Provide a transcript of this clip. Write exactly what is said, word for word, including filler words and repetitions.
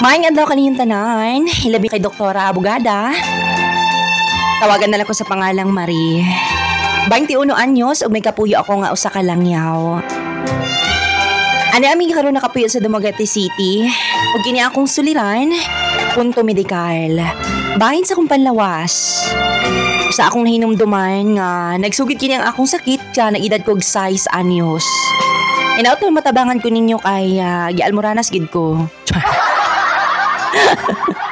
Maing adlaw kaniyong tanan, ilabi kay Doktora Abogada. Tawagan na lang ko sa pangalang Marie. twenty-one anyos ug may kapuyo ako nga usa ka langyaw. Ani aming karon nakapuyo sa Dumaguete City ug kini akong suliran, punto medikal. Bahin sa akong panlawas. Sa akong nahinumduman nga nagsugid kini ang akong sakit ka nag-edad kog size anyos. Inaot na matabangan ko ninyo kay uh, gialmoranas gid ko.